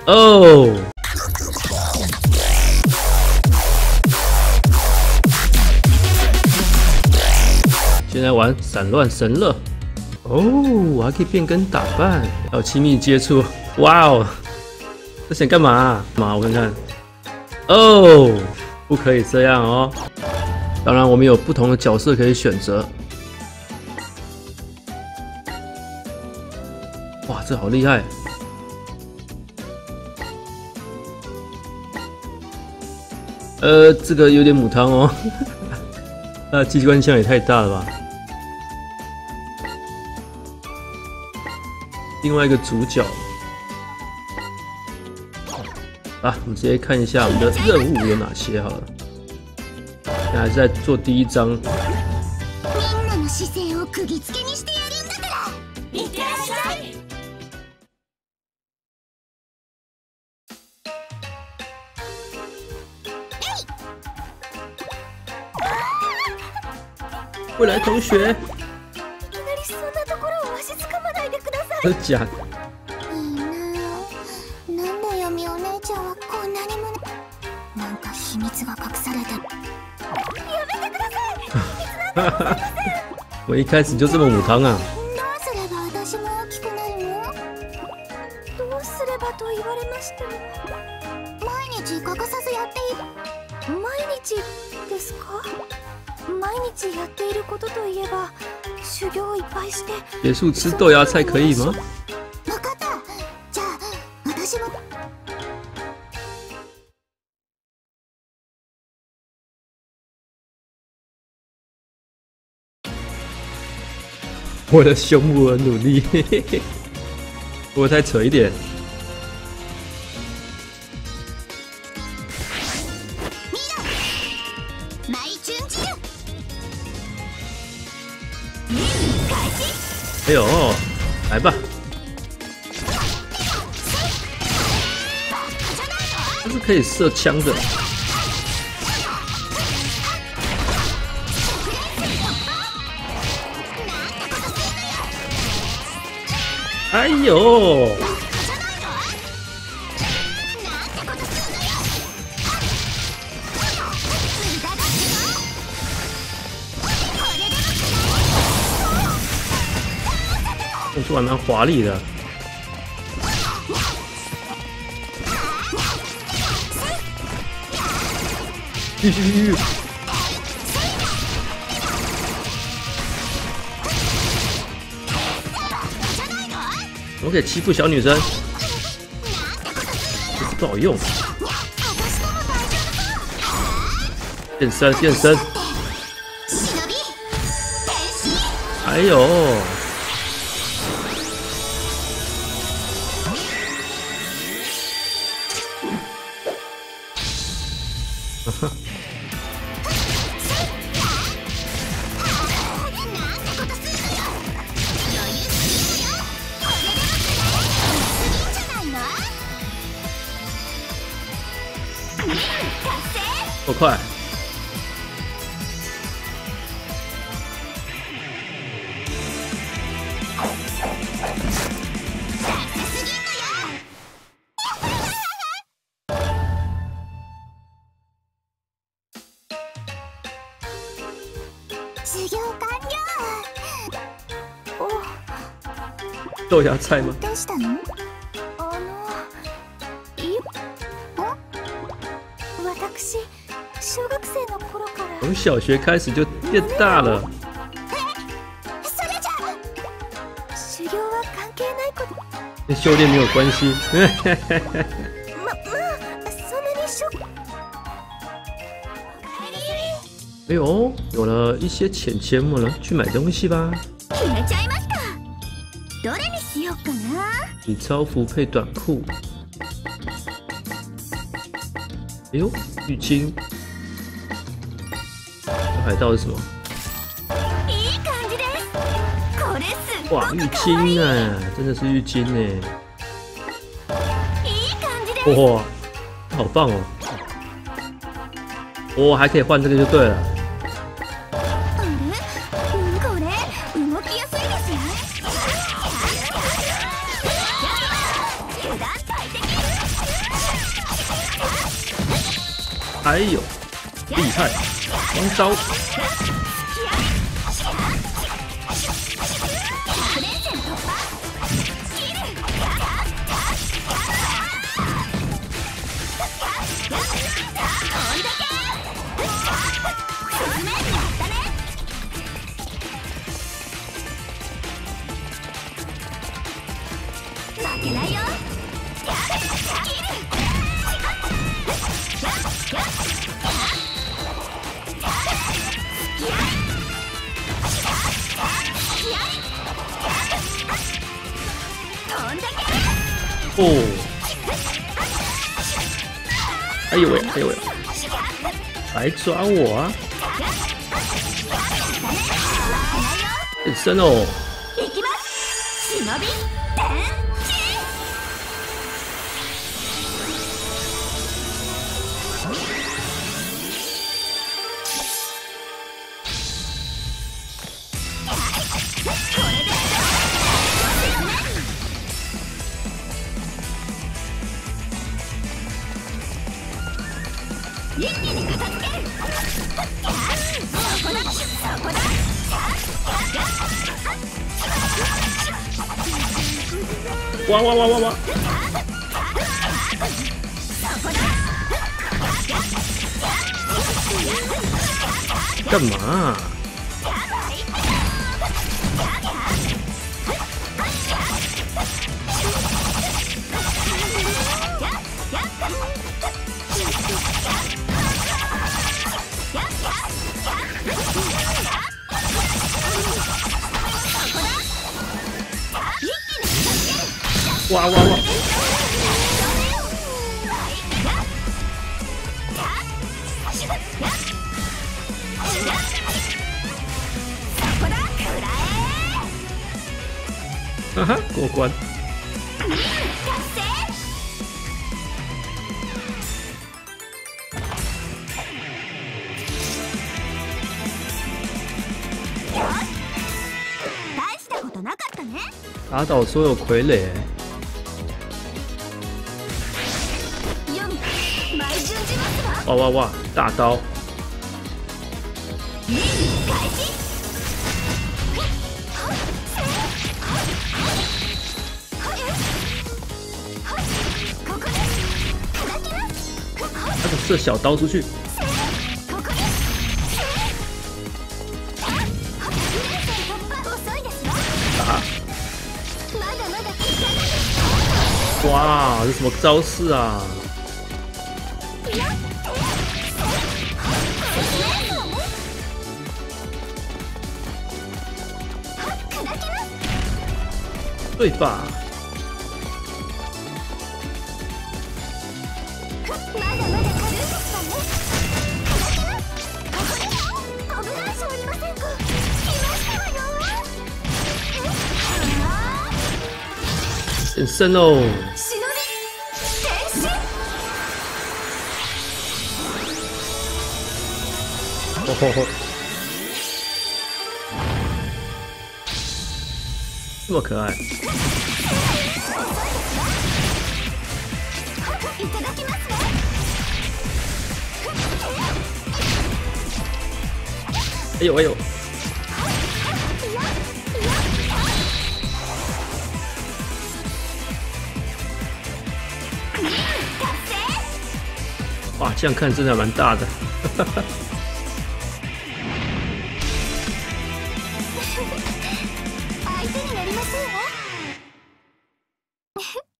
哦，现在玩散乱神乐。哦，我还可以变更打扮，还有亲密接触。哇哦，这想干嘛啊？我看看。哦，不可以这样哦。当然，我们有不同的角色可以选择。哇，这好厉害！这个有点母汤哦。那机关枪也太大了吧！另外一个主角。啊，我们直接看一下我们的任务有哪些好了。现在还是在做第一章。未来同学，真的假的？我一開始就這麼母湯啊！ どうすればと言われましても、毎日欠かさずやっている。毎日ですか？毎日やっていることといえば、修行いっぱいして。 結束吃豆芽菜可以嗎？ 分かった。じゃあ私も。 为了胸部而努力，不过太扯一点。哎呦，来吧！这是可以射枪的。哎呦！动作还蛮华丽的。我可以欺负小女生，这是不好用。变身，变身！哎呦！够快！ 修行完了。 豆芽菜吗？ どうしたの？私、小学生の頃から。 从小学开始就变大了。 それじゃ、修行は関係ないこと。 跟修炼没有关系。 そんなに哎呦，有了一些钱钱了，去买东西吧。 決めちゃいました。どれにしようかな。 体操服配短裤。哎呦，浴巾。海盗是什么？ いい感じです。これすごく哇，浴巾啊，真的是浴巾呢。 いい感じです。 哇，好棒哦！我还可以换这个就对了。 これ動きやすいですよ。 哎呦，厉害！双招。哦！哎呦喂，哎呦喂，来抓我啊！很深哦。哇哇哇哇哇！干嘛？哇哇哇！哈哈，过关！打倒所有傀儡。哇哇哇！大刀！他怎么射小刀出去？打！哇，这什么招式啊？对吧？很深哦。哦吼吼，这么可爱。哎呦哎呦！哇，这样看真的蛮大的。 相手になりませんわ。